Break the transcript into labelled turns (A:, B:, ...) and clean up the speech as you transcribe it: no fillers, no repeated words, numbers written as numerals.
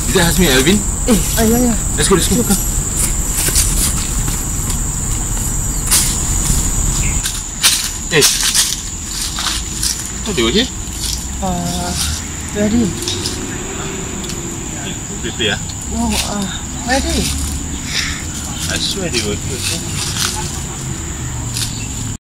A: Is that Hazmi and Alvin?
B: Yeah.
A: Let's go. Come. Hey. Oh, they were here?
B: Where are they?
A: Prepare.
B: No, where are they?
A: I swear they were here.